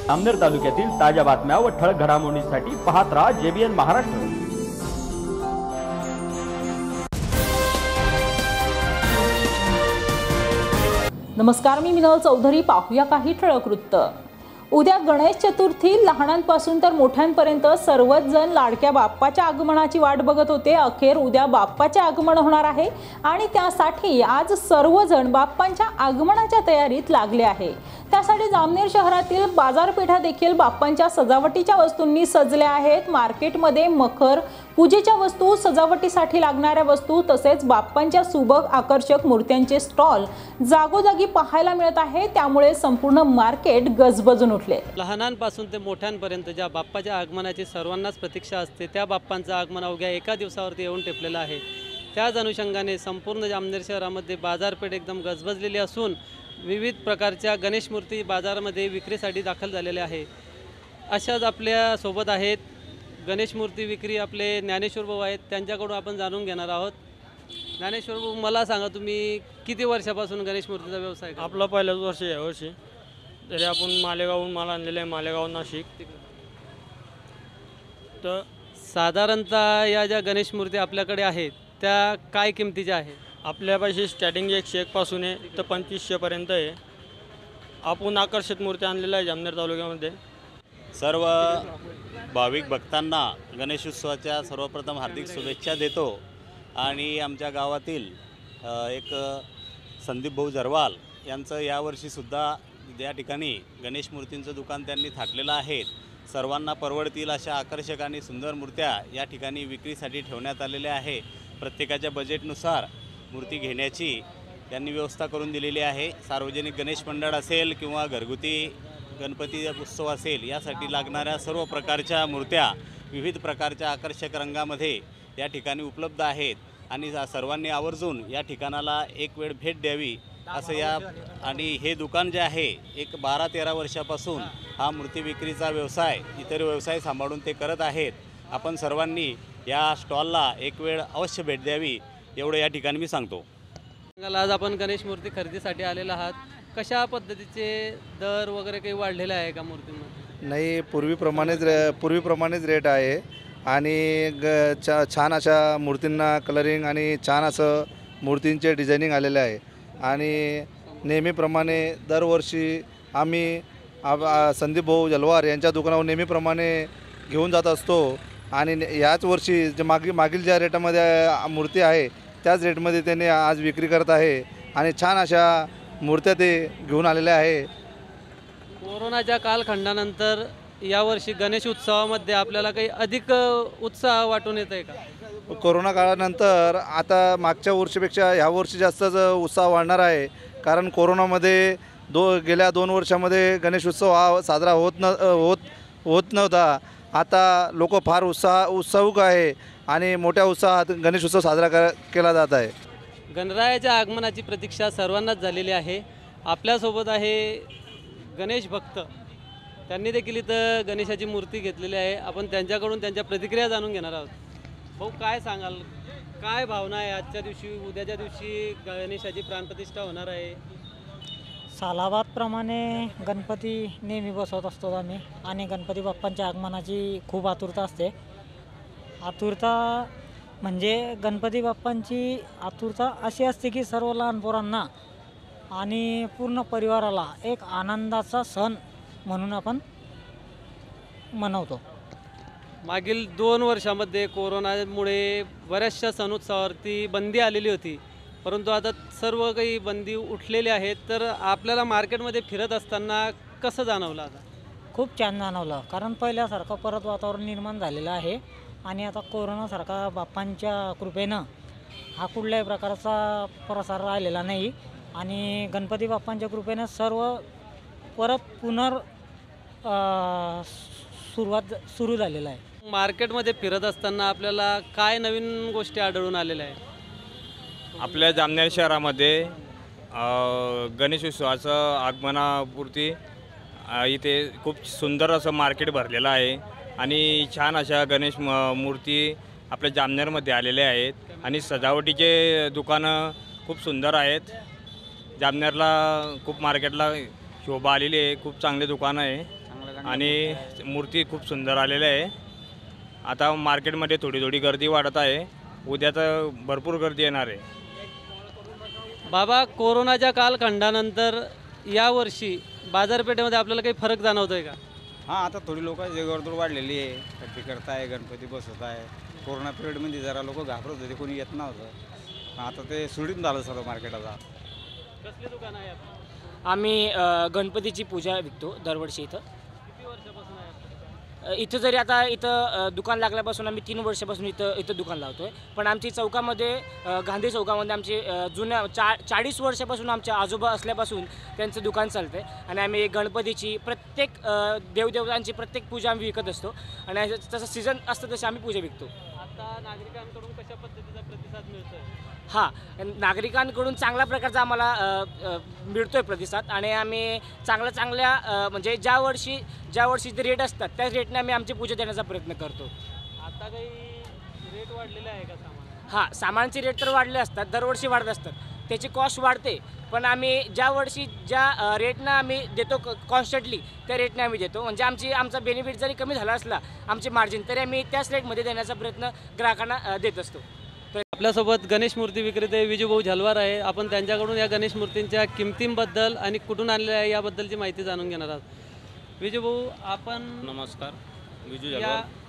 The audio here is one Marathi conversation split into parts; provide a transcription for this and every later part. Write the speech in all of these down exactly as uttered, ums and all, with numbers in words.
जामनेर तालुक्यातील ताज्या बातम्या व ठळक घडामोडींसाठी पाहत राहा जेबीएन महाराष्ट्र। नमस्कार, मी मिनल चौधरी। पाहूया काही ठळक वृत्त। उद्या गणेश चतुर्थी। लहानांपासून तर मोठ्यांपर्यंत सर्वच जण लाडक्या बाप्पाच्या आगमनाची वाट बघत होते। अखेर उद्या बाप्पाचे आगमन होणार आहे आणि त्यासाठी आज सर्वजण बाप्पांच्या आगमनाच्या तयारीत लागले आहे। त्यासाठी जामनेर शहरातील बाजारपेठा देखील बाप्पांच्या सजावटीच्या वस्तूंनी सजल्या आहेत। मार्केटमध्ये मखर पूजेच्या वस्तू, सजावटीसाठी लागणाऱ्या वस्तू तसेच बाप्पांच्या सुबक आकर्षक मूर्त्यांचे स्टॉल जागोजागी पाहायला मिळत आहे। त्यामुळे संपूर्ण मार्केट गजबजून उठले। लहानांपासून ते मोठ्यांपर्यंत ज्या बाप्पाच्या आगमनाची सर्वांनाच प्रतीक्षा असते, त्या बाप्पांचं आगमन अवघ्या एका दिवसावरती येऊन टेपलेलं आहे। त्याच अनुषंगाने संपूर्ण जामनेर शहरामध्ये बाजारपेठ एकदम गजबजलेली असून विविध प्रकारच्या गणेश मूर्ती बाजारामध्ये विक्रीसाठी दाखल झालेल्या आहे। अशाच आपल्या सोबत आहेत गणेश मूर्ती विक्री आपले ज्ञानेश्वर भाऊ आहेत, त्यांच्याकडून आपण जाणून घेणार आहोत। ज्ञानेश्वर भाऊ, मला सांगा, तुम्ही किती वर्षापासून गणेश मूर्तीचा व्यवसाय करता? आपला पहिल्याच वर्ष आहे वर्षी। तरी आपण मालेगावहून माल आणलेला आहे, मालेगाव नाशिक। तर साधारणतः या ज्या गणेश मूर्ती आपल्याकडे आहेत त्या काय किमतीच्या आहेत? आपल्यापाशी स्टार्टिंग एकशे एक पासून आहे तर पंचवीसशेपर्यंत आहे। आपण आकर्षित मूर्ती आणलेल्या आहे जामनेर तालुक्यामध्ये। सर्व भाविक भक्तांना गणेशोत्सवाच्या सर्वप्रथम हार्दिक शुभेच्छा देतो। आणि आमच्या गावातील एक संदीप भाऊ जरवाल यांचं यावर्षीसुद्धा या ठिकाणी गणेश मूर्तींचं दुकान त्यांनी थाटलेलं आहे। सर्वांना परवडतील अशा आकर्षक आणि सुंदर मूर्त्या या ठिकाणी विक्रीसाठी ठेवण्यात आलेल्या आहे। प्रत्येकाच्या बजेटनुसार मूर्ती घेण्याची त्यांनी व्यवस्था करून दिलेली आहे। सार्वजनिक गणेश मंडळ असेल किंवा घरगुती गणपती उत्सव असेल, यासाठी लागणाऱ्या सर्व प्रकारच्या मूर्त्या विविध प्रकारच्या आकर्षक रंगामध्ये या ठिकाणी उपलब्ध आहेत। आणि सर्वांनी आवर्जून या ठिकाणाला एक वेळ भेट द्यावी असं या आणि हे दुकान जे आहे एक बारा तेरा वर्षापासून हा मूर्ती विक्रीचा व्यवसाय इतर व्यवसाय सांभाळून ते करत आहेत। आपण सर्वांनी या स्टॉलला एक वेळ अवश्य भेट द्यावी एवढं या ठिकाणी मी सांगतो। आज आपण गणेश मूर्ती खरेदीसाठी आलेला आहात, कशा पद्धतीचे दर वगैरे काही वाढलेले आहे का मूर्तींमध्ये? नाही, पूर्वीप्रमाणेच रे पूर्वीप्रमाणेच रेट आहे आणि ग छा छान अशा मूर्तींना कलरिंग आणि छान असं मूर्तींचे डिझायनिंग आलेले आहे। आणि नेहमीप्रमाणे दरवर्षी आम्ही संदीप भाऊ जलवार यांच्या दुकानावर नेहमीप्रमाणे घेऊन जात असतो। आणि याच वर्षी जे मागील मागील ज्या रेटामध्ये मूर्ती आहे त्याच रेटमध्ये त्यांनी आज विक्री करत आहे आणि छान अशा मूर्त्या ते घेऊन आलेल्या आहे। कोरोनाच्या कालखंडानंतर यावर्षी गणेश उत्सवामध्ये आपल्याला काही अधिक उत्साह वाटून येत आहे का? कोरोना काळानंतर आता मागच्या वर्षीपेक्षा ह्या वर्षी जास्तच उत्साह वाढणार आहे। कारण कोरोनामध्ये दो गेल्या दोन वर्षामध्ये गणेश उत्सव हा साजरा होत न होत होत नव्हता। आता लोक फार उत्साह उत्सुक आहे आणि मोठ्या उत्साहात गणेश उत्सव साजरा कर केला जात आहे। गणरायाच्या आगमनाची प्रतीक्षा सर्वांनाच झालेली आहे। आपल्यासोबत आहे गणेश भक्त, त्यांनी देखील इथं गणेशाची मूर्ती घेतलेली आहे। आपण त्यांच्याकडून त्यांच्या प्रतिक्रिया जाणून घेणार आहोत। भाऊ, काय सांगाल, काय भावना आहे आजच्या दिवशी? उद्याच्या दिवशी गणेशाची प्राणप्रतिष्ठा होणार आहे। सालाबादप्रमाणे गणपती नेहमी बसवत असतो आम्ही आणि गणपती बाप्पांच्या आगमनाची खूप आतुरता असते। आतुरता म्हणजे गणपती बाप्पांची आतुरता अशी असते की सर्व लहान पोरांना आणि पूर्ण परिवाराला एक आनंदाचा सण म्हणून आपण मनवतो। मागील दोन वर्षामध्ये कोरोनामुळे बऱ्याचशा सण उत्सवावरती बंदी आलेली होती, परंतु आता सर्व काही बंदी उठलेली आहेत। तर आपल्याला मार्केटमध्ये फिरत असताना कसं जाणवलं? आता खूप छान जाणवलं, कारण पहिल्यासारखं परत वातावरण निर्माण झालेलं आहे आणि आता कोरोनासारखा बाप्पांच्या कृपेनं हा कुठल्याही प्रकारचा प्रसार राहिलेला नाही आणि गणपती बाप्पांच्या कृपेनं सर्व परत पुनर सुरुवात सुरू झालेला आहे। मार्केटमध्ये फिरत असताना आपल्याला काय नवीन गोष्टी आढळून आलेल्या आहेत? आपल्या जामनेर शहरामध्ये गणेशोत्सवाचं आगमनापूर्ती इथे खूप सुंदर असं मार्केट भरलेलं आहे आणि छान अशा गणेश मूर्ती आपल्या जामनेरमध्ये आलेल्या आहेत आणि सजावटीचे दुकानं खूप सुंदर आहेत। जामनेरला खूप मार्केटला शोभा आलेली आहे, खूप चांगले दुकान आहे। आणि मूर्ती खूप सुंदर आलेल्या आहे. आता मार्केटमध्ये थोडी थोडी गर्दी वाढत आहे. उद्या तर भरपूर गर्दी येणार आहे. बाबा, कोरोनाच्या कालखंडानंतर यावर्षी बाजारपेठेमध्ये आपल्याला काही फरक जाणवतोय का? हां, आता थोडी लोकांची वर्दळ वाढलेली आहे. खरेदी करताय, गणपती बसवत आहे. कोरोना पिरियडमध्ये जरा लोक घाबरत होते, कोणी येत नव्हतं. आता ते सुरळीत झालं सर्व मार्केट. आता कसली दुकान आहे आपली? आम्ही अ, गणपतीची पूजा विकतो दरवर्षी इथं. किती वर्षापासून आहे आपलं? अ, इथं जरी आता इथं अ, दुकान लागल्यापासून आम्ही तीन वर्षापासून इथं इथं दुकान लावतो आहे. पण आमची चौकामध्ये अ, गांधी चौकामध्ये आमची अ, जुन्या चा चाळीस वर्षापासून आमच्या आजोबा असल्यापासून त्यांचं दुकान चालतं आहे. आणि आम्ही गणपतीची प्रत्येक अ, देवदेवतांची प्रत्येक पूजा आम्ही विकत असतो. आणि तसं सीझन असतं तसं आम्ही पूजा विकतो. आता नागरिकांकडून कशा पद्धतीचा प्रतिसाद मिळतोय? हां, नागरिकांकडून चांगल्या प्रकारचा आम्हाला अ, अ, मिळतो आहे प्रतिसाद. आणि आम्ही चांगल्या चांगल्या अ, म्हणजे ज्या वर्षी ज्या वर्षी जे रेट असतात त्या रेटने आम्ही आमची पूजा देण्याचा प्रयत्न करतो. आता काही रेट वाढलेले आहे का सामान? हां, सामानचे रेट तर वाढले असतात, दरवर्षी वाढत असतात. त्याची कॉस्ट वाढते. पण आम्ही ज्या वर्षी ज्या अ, रेटनं आम्ही देतो कॉन्स्टंटली त्या रेटने आम्ही देतो. म्हणजे आमची आमचा बेनिफिट जरी कमी झाला असला आमचे मार्जिन, तरी आम्ही त्याच रेटमध्ये देण्याचा प्रयत्न ग्राहकांना अ, देत असतो. आपल्यासोबत गणेश मूर्ती विक्रेते विजूभाऊ झलवार आहे. आपण त्यांच्याकडून या गणेश मूर्तींच्या किमतींबद्दल आणि कुठून आणलेल्या आहे याबद्दलची माहिती जाणून घेणार आहोत. विजूभाऊ, आपण नमस्कार, विजू या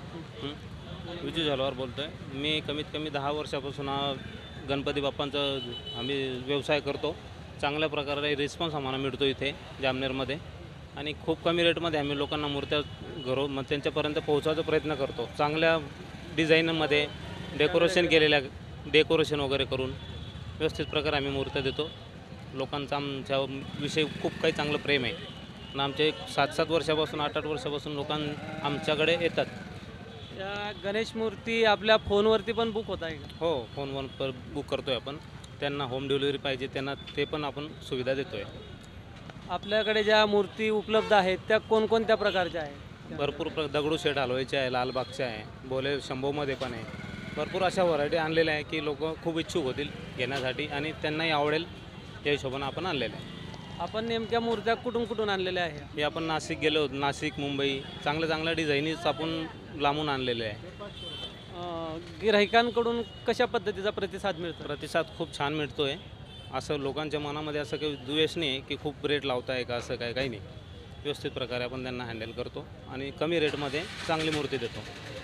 झलवार विजू झलवार बोलतो आहे. मी कमीत कमी दहा वर्षापासून हा गणपती बाप्पांचा आम्ही व्यवसाय करतो. चांगल्या प्रकारे रिस्पॉन्स आम्हाला मिळतो इथे जामनेरमध्ये. आणि खूप कमी रेटमध्ये आम्ही लोकांना मूर्त्या घरो मग त्यांच्यापर्यंत पोहोचवायचा प्रयत्न करतो. चांगल्या डिझाईनमध्ये डेकोरेशन केलेल्या डेकोरेशन वगैरे करून व्यवस्थित प्रकारे आम्ही मूर्त्या देतो. लोकांचं आमच्या विषयी खूप काही चांगलं प्रेम आहे. आणि आमचे एक सात सात वर्षापासून आठ आठ वर्षापासून लोकां आमच्याकडे येतात. या गणेश मूर्ती आपल्या फोनवरती पण बुक होत आहे का? हो, फोनवर पर बुक करतो आहे आपण. त्यांना होम डिलिव्हरी पाहिजे त्यांना ते पण आपण सुविधा देतो आहे. आपल्याकडे ज्या मूर्ती उपलब्ध आहेत त्या कोणकोणत्या प्रकारच्या आहेत? भरपूर प्र दगडूशेठ हलवाईचे आहे, लालबागच्या आहे, बोले शंभूमध्ये पण आहे. भरपूर अशा व्हरायटी आणलेल्या आहे की लोक खूप इच्छुक होतील घेण्यासाठी आणि त्यांनाही आवडेल त्या हिशोबानं आपण आणलेलं आहे. आपण नेमक्या मूर्त्या कुठून कुठून आणलेल्या आहे? हे आपण नाशिक गेलो होतो, नाशिक मुंबई चांगल्या चांगल्या डिझाईनीच आपण लांबून आणलेले आहे. गिऱ्हाईकांकडून कशा पद्धतीचा प्रतिसाद मिळतो? प्रतिसाद खूप छान मिळतो आहे. असं लोकांच्या मनामध्ये असं काही द्वेष नाही की खूप रेट लावताय का असं काय काही नाही. व्यवस्थित प्रकारे आपण त्यांना हँडल करतो आणि कमी रेटमध्ये चांगली मूर्ती देतो.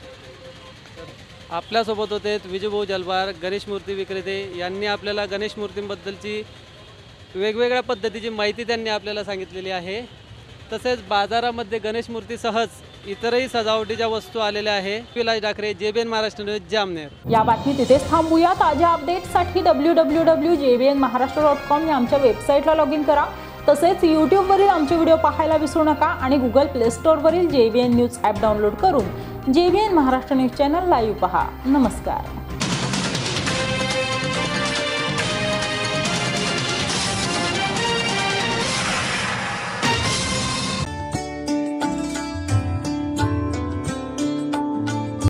आपल्यासोबत होते विजूभाऊ झलवार, गणेश मूर्ती विक्रेते. यांनी आपल्याला गणेश मूर्तींबद्दलची वेगवेगळ्या पद्धतीची माहिती त्यांनी आपल्याला सांगितलेली आहे. तसेच बाजारामध्ये गणेश मूर्ती सहज इतरही सजावटीच्या वस्तू आलेल्या आहे. Vilas Dakare, JBN Maharashtra news, Jamner. या बातमी तिथेच थांबूया. ताज्या अपडेट्ससाठी W W W J B N Maharashtra dot com या आमच्या वेबसाईटला लॉग इन करा. तसेच यूट्यूबवरील आमचे व्हिडिओ पाहायला विसरू नका आणि गुगल प्ले स्टोअरवरील J B N news app download करून J B N Maharashtra news channel live पहा. नमस्कार.